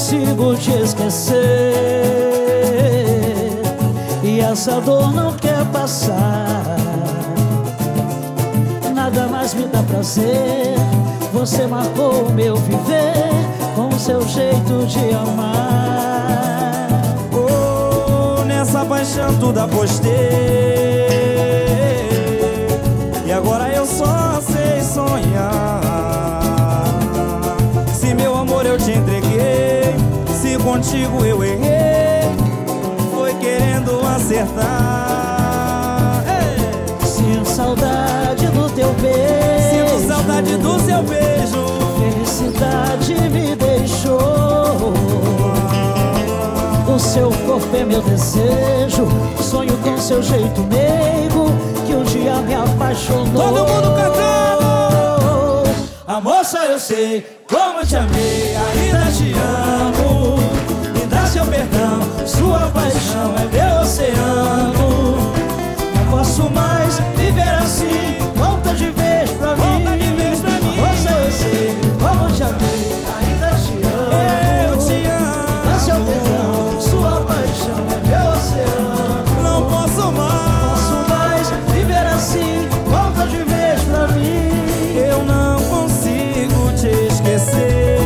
consigo te esquecer, e essa dor não quer passar. Nada mais me dá prazer, você marcou o meu viver com o seu jeito de amar. Oh, nessa paixão tudo apostei, e agora eu só sei sonhar. Se meu amor eu te entreguei, se contigo eu errei, foi querendo acertar. Sinto saudade do teu beijo, sinto saudade do seu beijo, felicidade me deixou. O seu corpo é meu desejo, sonho com seu jeito meigo, que um dia me apaixonou. Todo mundo cantando! A moça, eu sei como te amei, ainda te amo. Me dá seu perdão, sua paixão é meu oceano. Não posso mais viver assim, volta de vez pra mim. Moça, eu sei como te amei, ainda te amo. Eu te amo. Dá seu perdão, sua paixão é meu oceano. Não posso mais viver assim, volta de vez pra mim. Eu não consigo te esquecer,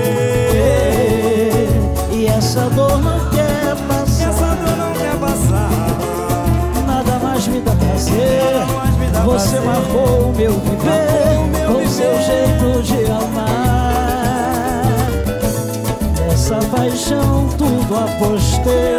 e essa dor não quer passar. essa dor não quer passar. Nada mais me dá prazer, você marcou o meu viver com seu jeito de amar. Essa paixão tudo apostei,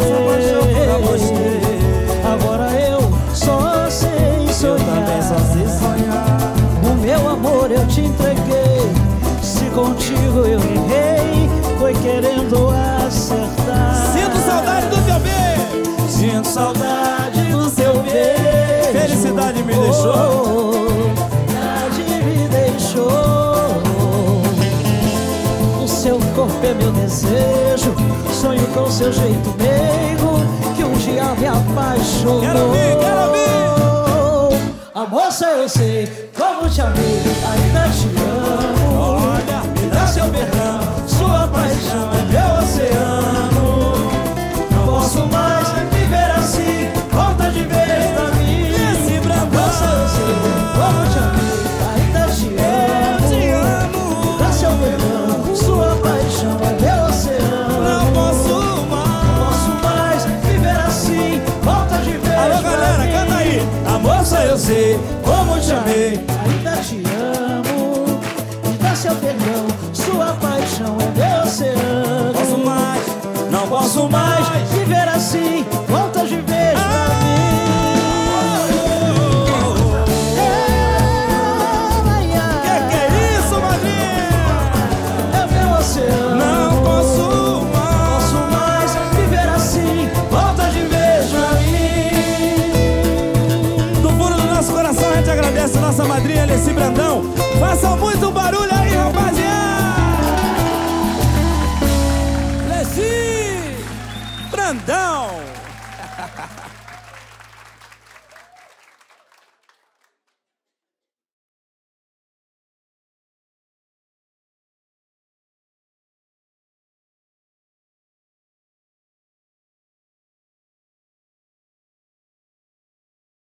agora eu só sei sonhar. Eu também só sei sonhar. O meu amor eu te entreguei, se contigo eu errei, foi querendo acertar. Sinto saudade do teu beijo, Sinto saudade do seu beijo, felicidade me deixou. Felicidade me deixou. O seu corpo é meu desejo, sonho com seu jeito meigo, que um dia me apaixonou. Quero ouvir, quero ouvir. A moça, eu sei como te amei, ainda te amo. Olha, Me dá seu perdão, sua paixão é meu oceano. Não posso mais viver assim, volta de vez pra mim. Esse brandão. Moça, eu sei como te amei, ainda te amo. Te amo. Dá seu perdão, sua paixão é meu oceano. Não posso mais viver assim, volta de vez. Alô, galera, pra canta aí. mim. A moça, eu sei como te amei, ainda te amo. Me dá seu perdão, sua paixão é meu oceano. Posso mais, não Posso mais viver assim, volta de vez pra mim. Que é isso, madrinha? É meu oceano. Não posso mais viver assim, volta de vez pra mim. Do fundo do nosso coração a gente agradece a nossa madrinha Alessi Brandão. Façam muito barulho aí, rapaziada! Alessi Brandão!